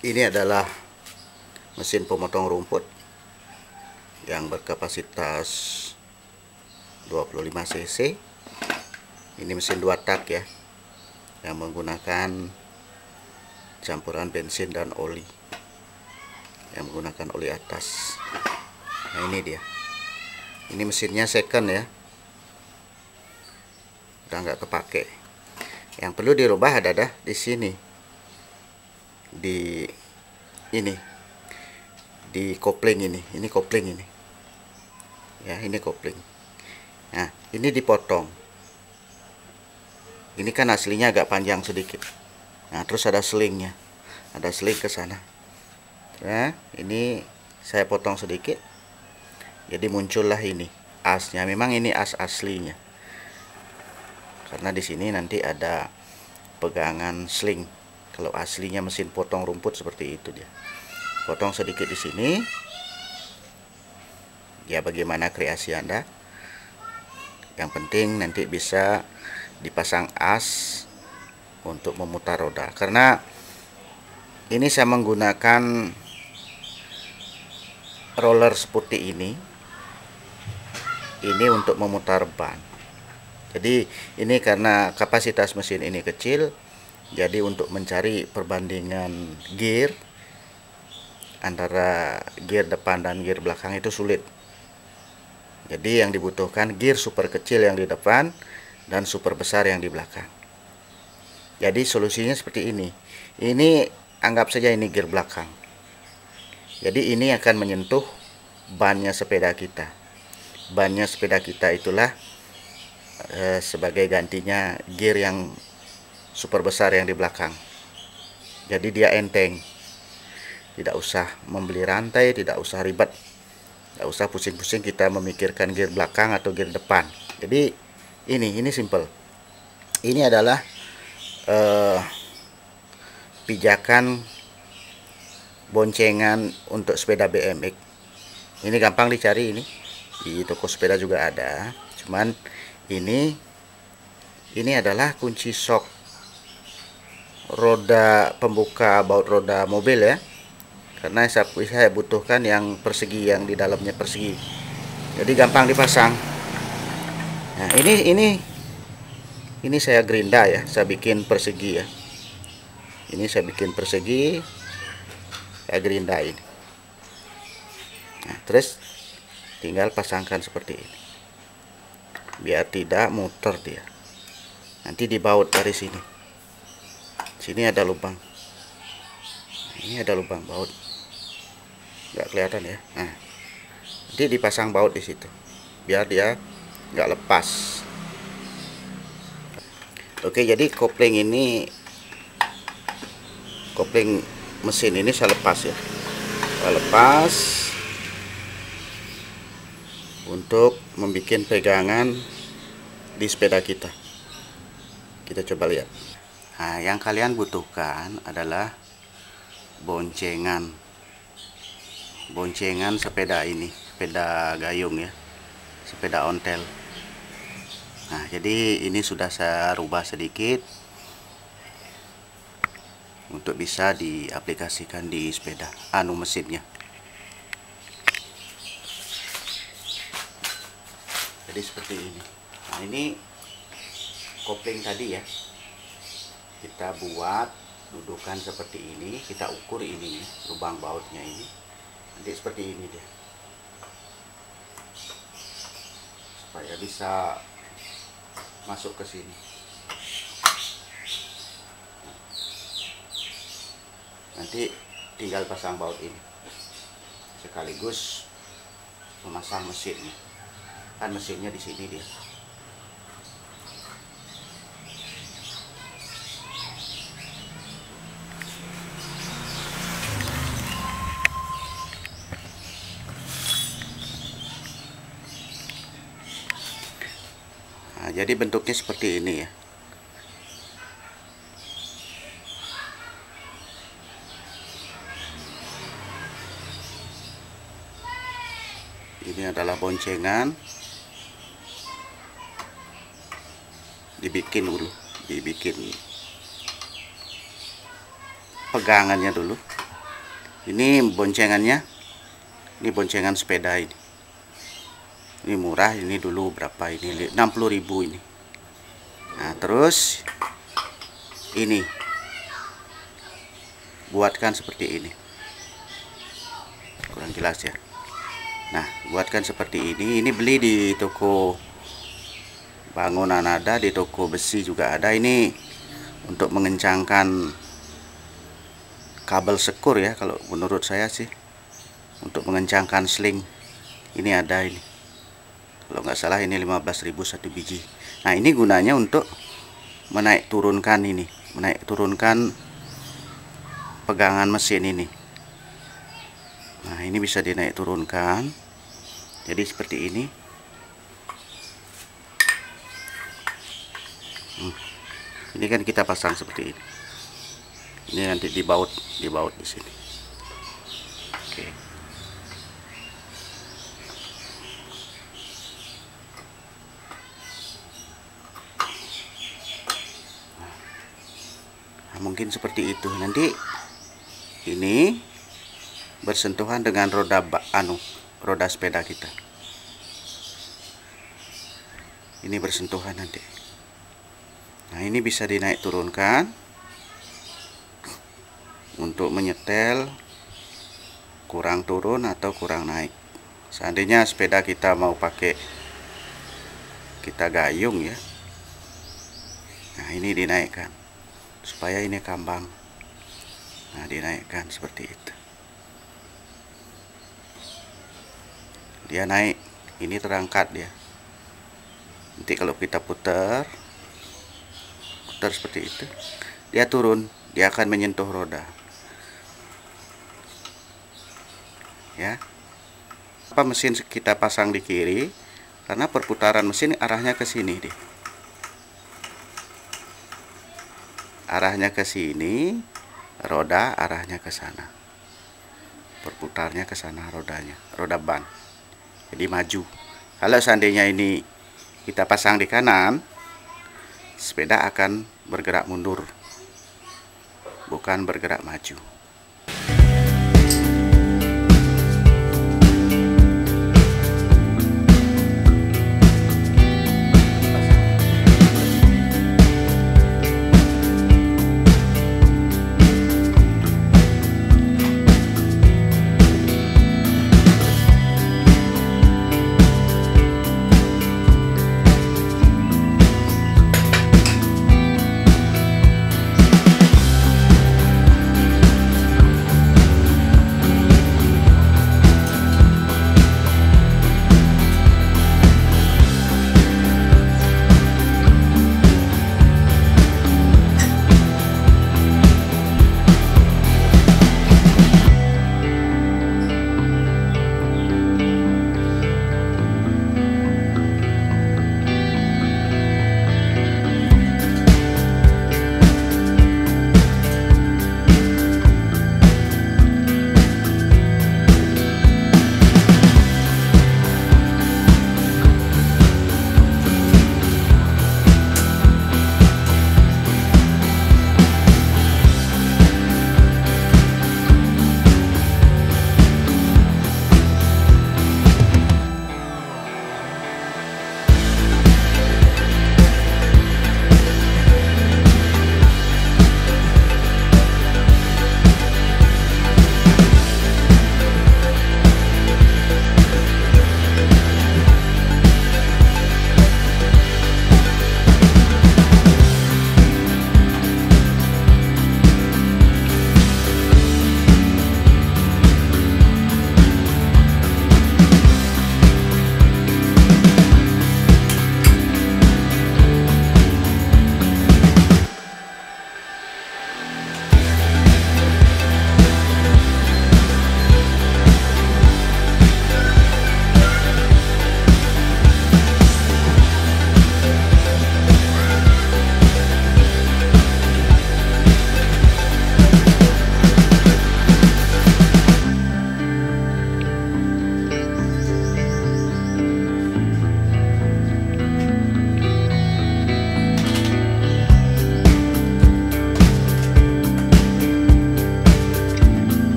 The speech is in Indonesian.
Ini adalah mesin pemotong rumput yang berkapasitas 25 cc. Ini mesin 2 tak ya, yang menggunakan campuran bensin dan oli, yang menggunakan oli atas. Nah ini dia. Ini mesinnya second ya, udah nggak kepake. Yang perlu dirubah ada di sini, di ini, di kopling ini kopling ini ya, ini kopling. Nah ini dipotong, ini kan aslinya agak panjang sedikit. Nah terus ada selingnya, ada seling ke sana. Nah ini saya potong sedikit, jadi muncullah ini asnya. Memang ini as aslinya, karena di sini nanti ada pegangan sling. Kalau aslinya mesin potong rumput seperti itu dia. Potong sedikit di sini. Ya bagaimana kreasi Anda. Yang penting nanti bisa dipasang as untuk memutar roda. Karena ini saya menggunakan roller seperti ini untuk memutar ban. Jadi ini karena kapasitas mesin ini kecil, jadi untuk mencari perbandingan gear antara gear depan dan gear belakang itu sulit. Jadi yang dibutuhkan gear super kecil yang di depan dan super besar yang di belakang. Jadi solusinya seperti ini. Ini anggap saja ini gear belakang. Jadi ini akan menyentuh bannya sepeda kita. Bannya sepeda kita itulah sebagai gantinya gear yang super besar yang di belakang. Jadi dia enteng. Tidak usah membeli rantai, tidak usah ribet, tidak usah pusing-pusing kita memikirkan gear belakang atau gear depan. Jadi ini simple. Ini adalah pijakan boncengan untuk sepeda BMX. Ini gampang dicari, ini di toko sepeda juga ada. Cuman ini adalah kunci sok roda pembuka baut roda mobil ya. Karena saya butuhkan yang persegi, yang di dalamnya persegi. Jadi gampang dipasang. Nah, ini saya gerinda ya, saya bikin persegi ya. Ini saya bikin persegi, saya gerinda ini. Nah, terus tinggal pasangkan seperti ini. Biar tidak muter dia. Nanti dibaut dari sini. Sini ada lubang. Ini ada lubang baut. Nggak kelihatan ya. Nah, nanti dipasang baut di situ biar dia nggak lepas. Oke, jadi kopling mesin ini saya lepas ya. Saya lepas untuk membuat pegangan di sepeda kita. Kita coba lihat. Nah, yang kalian butuhkan adalah boncengan sepeda ini, sepeda gayung ya, sepeda ontel. Nah jadi ini sudah saya rubah sedikit untuk bisa diaplikasikan di sepeda mesinnya. Jadi seperti ini. Nah ini kopling tadi ya, kita buat dudukan seperti ini, kita ukur ini lubang bautnya ini. Nanti seperti ini dia, supaya bisa masuk ke sini. Nanti tinggal pasang baut ini, sekaligus memasang mesinnya. Kan mesinnya di sini dia. Nah, jadi bentuknya seperti ini ya. Ini adalah boncengan. Dibikin pegangannya dulu. Ini boncengannya, ini boncengan sepeda ini. Ini murah, ini dulu berapa ini? 60.000 ini. Nah, terus ini buatkan seperti ini. Kurang jelas ya. Nah, buatkan seperti ini. Ini beli di toko bangunan ada, di toko besi juga ada. Ini untuk mengencangkan kabel sekur ya, kalau menurut saya sih. Untuk mengencangkan sling. Ini ada ini. Kalau nggak salah ini 15.000 satu biji. Nah, ini gunanya untuk menaik turunkan ini, menaik turunkan pegangan mesin ini. Nah, ini bisa dinaik turunkan. Jadi seperti ini. Ini kan kita pasang seperti ini. Ini nanti dibaut di sini. Oke. Nah, mungkin seperti itu. Nanti ini bersentuhan dengan roda roda sepeda kita. Ini bersentuhan nanti. Nah, ini bisa dinaik turunkan untuk menyetel kurang turun atau kurang naik. Seandainya sepeda kita mau pakai kita gayung ya. Nah, ini dinaikkan supaya ini kambang. Nah, dinaikkan seperti itu. Dia naik, ini terangkat dia. Nanti kalau kita putar seperti itu, dia turun, dia akan menyentuh roda. Ya. Apa mesin kita pasang di kiri? Karena perputaran mesin arahnya ke sini deh. Arahnya ke sini, roda arahnya ke sana. Perputarnya ke sana rodanya, roda ban. Jadi maju. Kalau seandainya ini kita pasang di kanan, sepeda akan bergerak mundur, bukan bergerak maju.